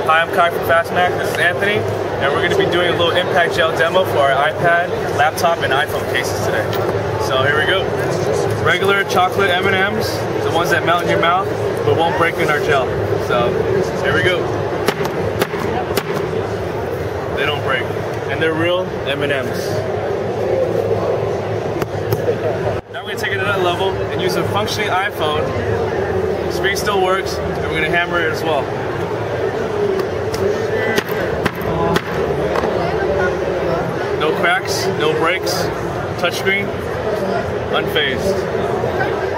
Hi, I'm Kai from FastMac. This is Anthony, and we're going to be doing a little impact gel demo for our iPad, laptop, and iPhone cases today. So here we go. Regular chocolate M&Ms, the ones that melt in your mouth but won't break in our gel. So here we go. They don't break, and they're real M&Ms. Now we're going to take it to another level and use a functioning iPhone. The screen still works, and we're going to hammer it as well. No cracks, no breaks, touchscreen, unfazed.